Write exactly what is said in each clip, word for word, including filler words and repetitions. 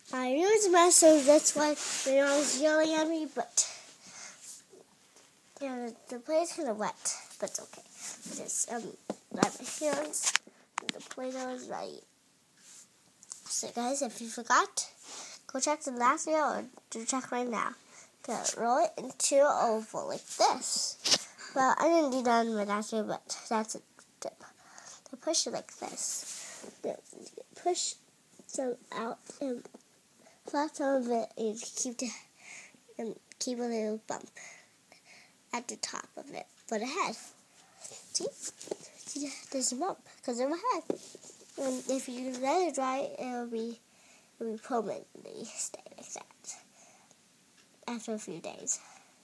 My room is a mess, so that's why my mom was yelling at me, but yeah, the, the place is kind of wet, but it's okay. Just um, dry my hands, and the Play-Doh is ready. So guys, if you forgot, go check the last video or do check right now. Gonna roll it into an oval like this. Well, I didn't do that in my last video, but that's a tip. To push it like this. Then push some out and flap some of it and keep the and keep a little bump at the top of it for the head. See? See, there's a bump because of my head. And if you let it dry, it'll be it'll be permanently stay like that after a few days.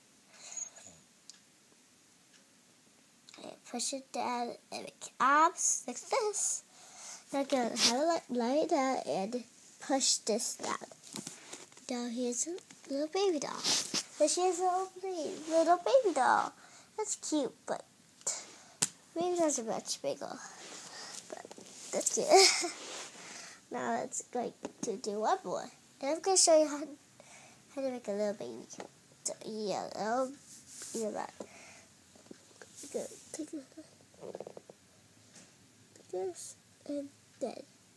Okay, push it down and make abs like this. Now I'm gonna have it lie down and push this down. Now here's a little baby doll. So she has a little baby, little baby doll. That's cute, but baby dolls are much bigger. But that's cute. Now let's go to do one more. And I'm going to show you how, how to make a little baby. So, yeah, little, yeah, that. Go, take this, and then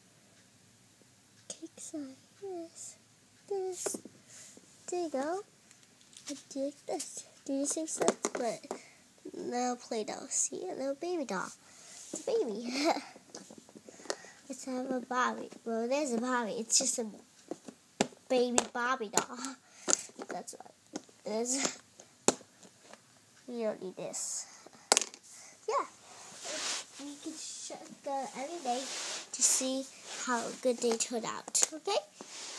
cakes like this, this. There you go. And do like this. Do the same stuff, but little Play-Doh. See, a little baby doll. It's a baby. Let's have a Barbie. Well, there's a Barbie. It's just a baby Barbie doll. That's what it is. You don't need this. Yeah. You can check uh, every day to see how good they turn out. Okay?